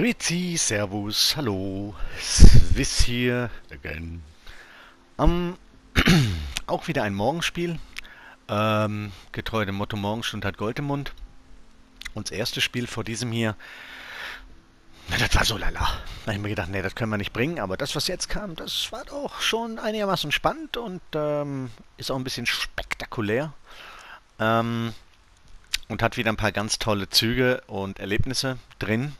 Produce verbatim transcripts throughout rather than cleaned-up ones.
Grüezi, Servus, hallo, Swiss hier, again. Ähm, auch wieder ein Morgenspiel, ähm, getreu dem Motto Morgenstund hat Gold im Mund. Und das erste Spiel vor diesem hier, na, das war so lala. Da habe ich mir gedacht, nee, das können wir nicht bringen, aber das, was jetzt kam, das war doch schon einigermaßen spannend und ähm, ist auch ein bisschen spektakulär. Ähm, und hat wieder ein paar ganz tolle Züge und Erlebnisse drin.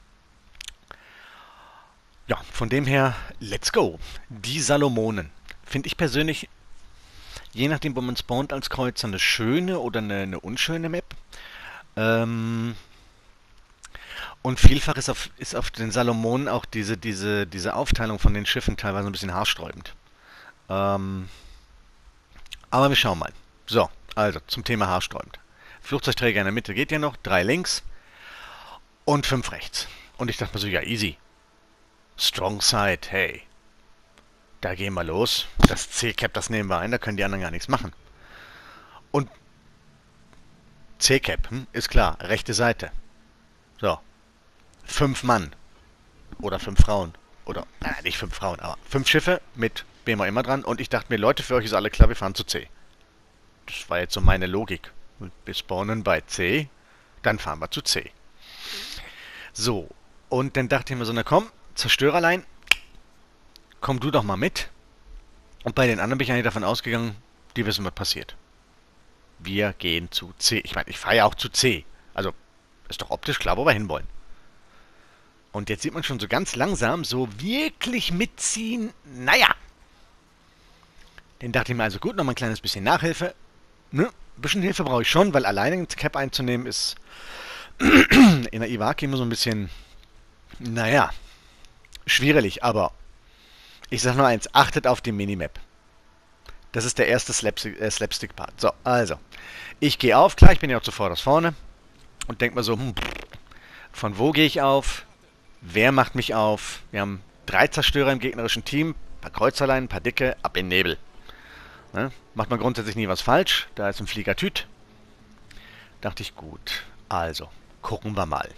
Ja, von dem her, let's go. Die Salomonen. Finde ich persönlich, je nachdem, wo man spawnt als Kreuzer, eine schöne oder eine, eine unschöne Map. Ähm, und vielfach ist auf, ist auf den Salomonen auch diese, diese, diese Aufteilung von den Schiffen teilweise ein bisschen haarsträubend. Ähm, aber wir schauen mal. So, also zum Thema haarsträubend. Flugzeugträger in der Mitte geht ja noch, drei links und fünf rechts. Und ich dachte mir so, ja, easy. Strong Side, hey. Da gehen wir los. Das C-Cap, das nehmen wir ein, da können die anderen gar nichts machen. Und C-Cap, hm, ist klar, rechte Seite. So. Fünf Mann. Oder fünf Frauen. Oder, nein, nicht fünf Frauen, aber fünf Schiffe mit B M O immer dran. Und ich dachte mir, Leute, für euch ist alle klar, wir fahren zu C. Das war jetzt so meine Logik. Wir spawnen bei C, dann fahren wir zu C. So. Und dann dachte ich mir so, na komm, Zerstörerlein, komm du doch mal mit. Und bei den anderen bin ich eigentlich davon ausgegangen, die wissen, was passiert. Wir gehen zu C. Ich meine, ich fahre ja auch zu C. Also, ist doch optisch klar, wo wir hinwollen. Und jetzt sieht man schon so ganz langsam, so wirklich mitziehen. Naja. Dann dachte ich mir also, gut, noch mal ein kleines bisschen Nachhilfe. Ne? Ein bisschen Hilfe brauche ich schon, weil alleine ein Cap einzunehmen ist in der Iwaki immer so ein bisschen, naja, schwierig. Aber ich sag nur eins, achtet auf die Minimap. Das ist der erste Slapstick, äh, Slapstick-Part. So, also. Ich gehe auf, klar, ich bin ja auch zuvor aus vorne. Und denke mir so, hm, von wo gehe ich auf? Wer macht mich auf? Wir haben drei Zerstörer im gegnerischen Team, ein paar Kreuzerlein, ein paar dicke, ab in den Nebel. Ne? Macht man grundsätzlich nie was falsch. Da ist ein Fliegertüt. Dachte ich, gut. Also, gucken wir mal.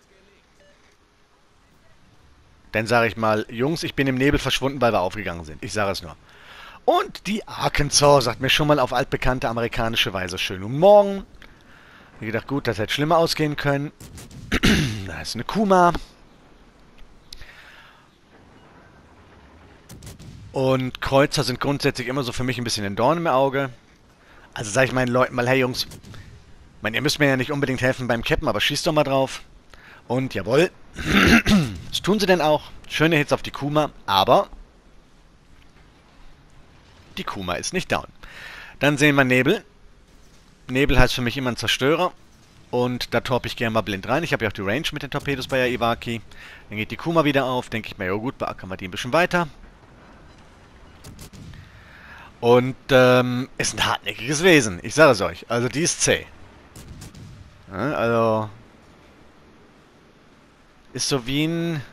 Dann sage ich mal, Jungs, ich bin im Nebel verschwunden, weil wir aufgegangen sind. Ich sage es nur. Und die Arkansas sagt mir schon mal auf altbekannte amerikanische Weise schönen guten Morgen. Ich habe gedacht, gut, das hätte schlimmer ausgehen können. Da ist eine Kuma. Und Kreuzer sind grundsätzlich immer so für mich ein bisschen ein Dorn im Auge. Also sage ich meinen Leuten mal, hey Jungs, ich meine, ihr müsst mir ja nicht unbedingt helfen beim Cappen, aber schießt doch mal drauf. Und jawohl, das tun sie denn auch. Schöne Hits auf die Kuma, aber die Kuma ist nicht down. Dann sehen wir Nebel. Nebel heißt für mich immer ein Zerstörer. Und da torpe ich gerne mal blind rein. Ich habe ja auch die Range mit den Torpedos bei der Iwaki. Dann geht die Kuma wieder auf. Denke ich mir, ja gut, beackern wir die ein bisschen weiter. Und ähm, ist ein hartnäckiges Wesen. Ich sage es euch. Also die ist zäh. Ja, also ist so wie ein...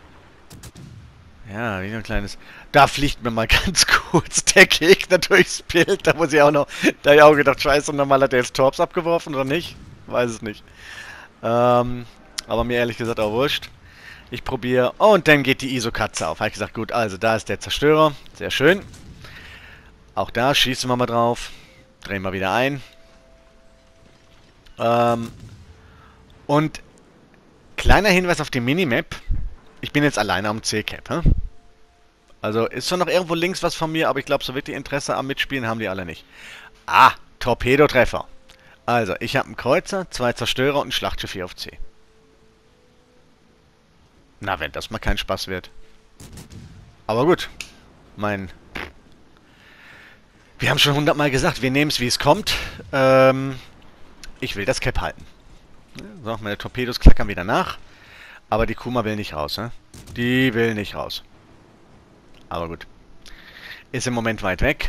Ja, wie ein kleines... Da fliegt mir mal ganz kurz der Gegner durchs Bild. Da muss ich auch noch... Da habe ich auch gedacht, scheiße, normal hat der jetzt Torps abgeworfen oder nicht? Weiß es nicht. Ähm, aber mir ehrlich gesagt auch wurscht. Ich probiere... Oh, und dann geht die I S O-Katze auf. Habe ich gesagt, gut, also da ist der Zerstörer. Sehr schön. Auch da schießen wir mal drauf. Drehen wir wieder ein. Ähm, und kleiner Hinweis auf die Minimap. Ich bin jetzt alleine am C-Cap. Hm? Also ist schon noch irgendwo links was von mir, aber ich glaube, so wirklich Interesse am Mitspielen haben die alle nicht. Ah, Torpedotreffer. Also, ich habe einen Kreuzer, zwei Zerstörer und ein Schlachtschiff hier auf C. Na, wenn das mal kein Spaß wird. Aber gut. Mein... Wir haben schon hundertmal gesagt, wir nehmen es, wie es kommt. Ähm, ich will das Cap halten. So, meine Torpedos klackern wieder nach. Aber die Kuma will nicht raus, ne? Die will nicht raus. Aber gut. Ist im Moment weit weg.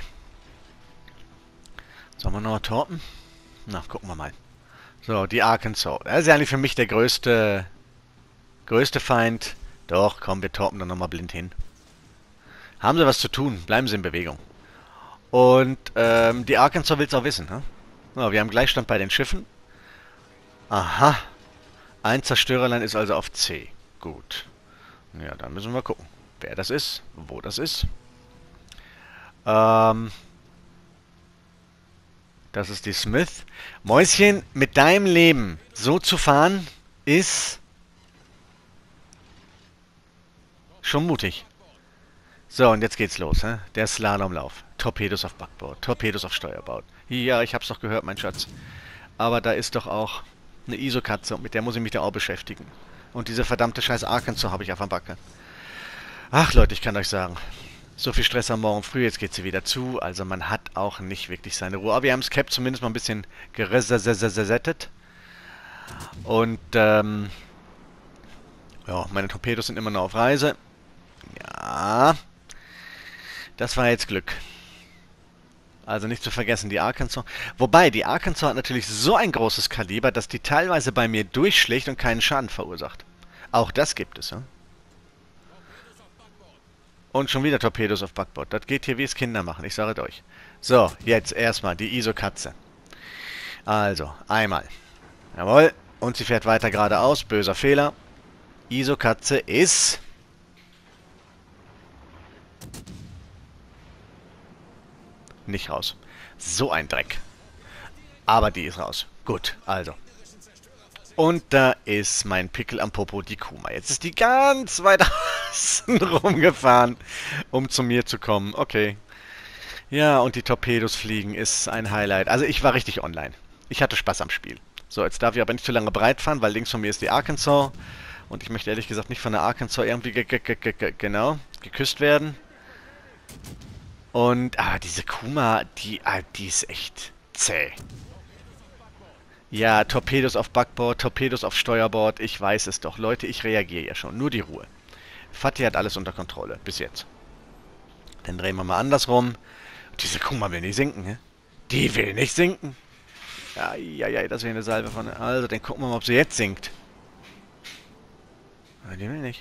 Sollen wir noch torpen? Na, gucken wir mal. So, die Arkansas. Das ist ja eigentlich für mich der größte, größte Feind. Doch, komm, wir torpen da nochmal blind hin. Haben sie was zu tun? Bleiben sie in Bewegung. Und ähm, die Arkansas will es auch wissen. Ne? So, wir haben Gleichstand bei den Schiffen. Aha. Ein Zerstörerlein ist also auf C. Gut. Ja, dann müssen wir gucken, wer das ist, wo das ist. Ähm, das ist die Smith. Mäuschen, mit deinem Leben so zu fahren, ist schon mutig. So, und jetzt geht's los, hä? Der Slalomlauf. Torpedos auf Backbord, Torpedos auf Steuerbord. Ja, ich hab's doch gehört, mein Schatz. Aber da ist doch auch eine I S O-Katze und mit der muss ich mich da auch beschäftigen. Und diese verdammte scheiß Arkansas habe ich auf der Backe. Ach Leute, ich kann euch sagen, so viel Stress am Morgen früh, jetzt geht sie wieder zu. Also man hat auch nicht wirklich seine Ruhe. Aber wir haben das Cap zumindest mal ein bisschen geresettet. Und ähm, ja, meine Torpedos sind immer noch auf Reise. Ja, das war jetzt Glück. Also nicht zu vergessen, die Arkansas. Wobei, die Arkansas hat natürlich so ein großes Kaliber, dass die teilweise bei mir durchschlägt und keinen Schaden verursacht. Auch das gibt es, ja. Und schon wieder Torpedos auf Backbord. Das geht hier wie es Kinder machen, ich sage es euch. So, jetzt erstmal die I S O-Katze. Also, einmal. Jawohl. Und sie fährt weiter geradeaus. Böser Fehler. I S O-Katze ist... nicht raus. So ein Dreck. Aber die ist raus. Gut, also. Und da ist mein Pickel am Popo, die Kuma. Jetzt ist die ganz weit außen rumgefahren, um zu mir zu kommen. Okay. Ja, und die Torpedos fliegen ist ein Highlight. Also ich war richtig online. Ich hatte Spaß am Spiel. So, jetzt darf ich aber nicht zu lange breit fahren, weil links von mir ist die Arkansas. Und ich möchte ehrlich gesagt nicht von der Arkansas irgendwie ge ge ge ge genau geküsst werden. Und, ah, diese Kuma, die, ah, die ist echt zäh. Ja, Torpedos auf Backbord, Torpedos auf Steuerbord, ich weiß es doch. Leute, ich reagiere ja schon. Nur die Ruhe. Fatih hat alles unter Kontrolle, bis jetzt. Dann drehen wir mal andersrum. Diese Kuma will nicht sinken, ne? Die will nicht sinken. Ja, ja, ja, das wäre eine Salve von... Also, dann gucken wir mal, ob sie jetzt sinkt. Aber die will nicht.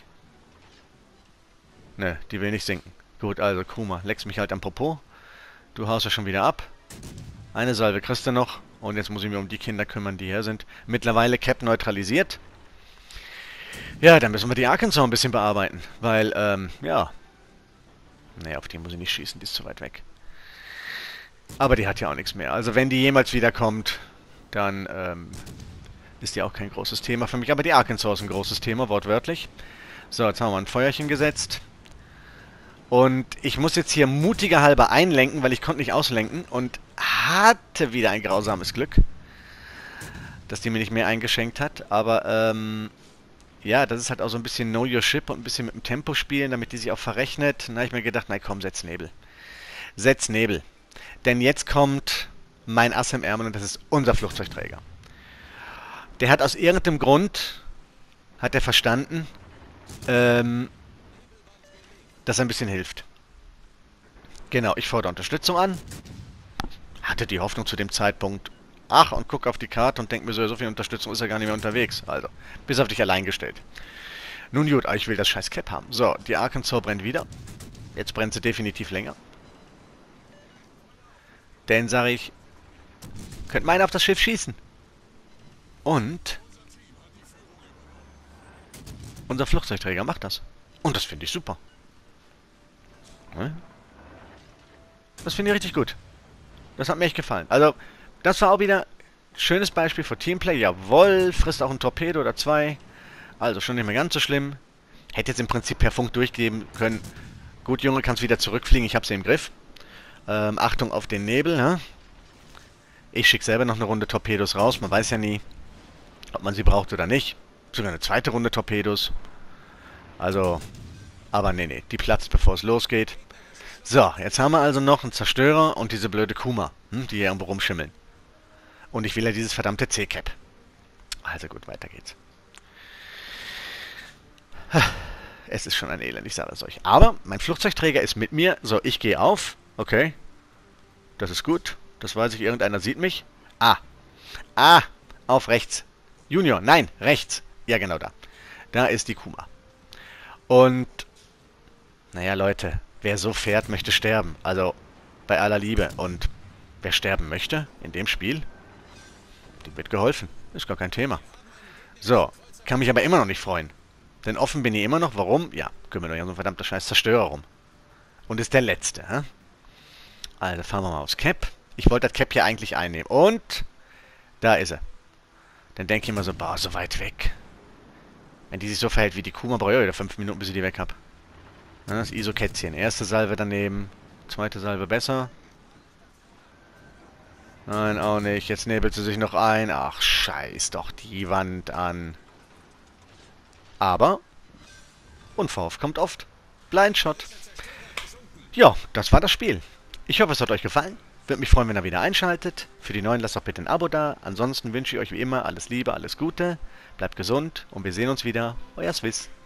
Ne, die will nicht sinken. Gut, also Kuma, leckst mich halt am Popo. Du haust ja schon wieder ab. Eine Salve kriegst du noch. Und jetzt muss ich mich um die Kinder kümmern, die hier sind. Mittlerweile Cap neutralisiert. Ja, dann müssen wir die Arkansas ein bisschen bearbeiten. Weil, ähm, ja. Nee, auf die muss ich nicht schießen, die ist zu weit weg. Aber die hat ja auch nichts mehr. Also wenn die jemals wiederkommt, dann ähm, ist die auch kein großes Thema für mich. Aber die Arkansas ist ein großes Thema, wortwörtlich. So, jetzt haben wir ein Feuerchen gesetzt. Und ich muss jetzt hier mutiger halber einlenken, weil ich konnte nicht auslenken. Und hatte wieder ein grausames Glück, dass die mir nicht mehr eingeschenkt hat. Aber, ähm, ja, das ist halt auch so ein bisschen Know Your Ship und ein bisschen mit dem Tempo spielen, damit die sich auch verrechnet. Na, ich mir gedacht, na komm, setz Nebel. Setz Nebel. Denn jetzt kommt mein Ass im Ärmel und das ist unser Flugzeugträger. Der hat aus irgendeinem Grund, hat er verstanden, ähm, dass er ein bisschen hilft. Genau, ich fordere Unterstützung an. Hatte die Hoffnung zu dem Zeitpunkt, ach, und guck auf die Karte und denk mir so, so viel Unterstützung ist er gar nicht mehr unterwegs. Also, bis auf dich allein gestellt. Nun gut, ich will das scheiß Cap haben. So, die Arkansas brennt wieder. Jetzt brennt sie definitiv länger. Denn, sage ich, könnt meiner auf das Schiff schießen. Und unser Flugzeugträger macht das. Und das finde ich super. Das finde ich richtig gut. Das hat mir echt gefallen. Also, das war auch wieder ein schönes Beispiel für Teamplay. Jawohl, frisst auch ein Torpedo oder zwei. Also schon nicht mehr ganz so schlimm. Hätte jetzt im Prinzip per Funk durchgeben können. Gut, Junge, kannst wieder zurückfliegen. Ich habe sie im Griff. Ähm, Achtung auf den Nebel. Ne? Ich schicke selber noch eine Runde Torpedos raus. Man weiß ja nie, ob man sie braucht oder nicht. Sogar eine zweite Runde Torpedos. Also, aber nee, nee. Die platzt, bevor es losgeht. So, jetzt haben wir also noch einen Zerstörer und diese blöde Kuma, hm, die hier irgendwo rumschimmeln. Und ich will ja dieses verdammte C-Cap. Also gut, weiter geht's. Es ist schon ein Elend, ich sage es euch. Aber mein Flugzeugträger ist mit mir. So, ich gehe auf. Okay. Das ist gut. Das weiß ich, irgendeiner sieht mich. Ah. Ah, auf rechts. Junior, nein, rechts. Ja, genau da. Da ist die Kuma. Und, naja, Leute, wer so fährt, möchte sterben. Also, bei aller Liebe. Und wer sterben möchte in dem Spiel, dem wird geholfen. Ist gar kein Thema. So, kann mich aber immer noch nicht freuen. Denn offen bin ich immer noch. Warum? Ja, kümmert euch um so ein verdammter Scheiß Zerstörer rum. Und ist der letzte, hä? Also fahren wir mal aufs Cap. Ich wollte das Cap hier eigentlich einnehmen. Und da ist er. Dann denke ich immer so, boah, so weit weg. Wenn die sich so verhält wie die Kuh, man braucht ja wieder fünf Minuten, bis ich die weg habe. Das I S O-Kätzchen. Erste Salve daneben. Zweite Salve besser. Nein, auch nicht. Jetzt nebelt sie sich noch ein. Ach, scheiß doch die Wand an. Aber unverhofft kommt oft. Blindshot. Ja, das war das Spiel. Ich hoffe, es hat euch gefallen. Würde mich freuen, wenn ihr wieder einschaltet. Für die Neuen lasst doch bitte ein Abo da. Ansonsten wünsche ich euch wie immer alles Liebe, alles Gute. Bleibt gesund und wir sehen uns wieder. Euer Swiss.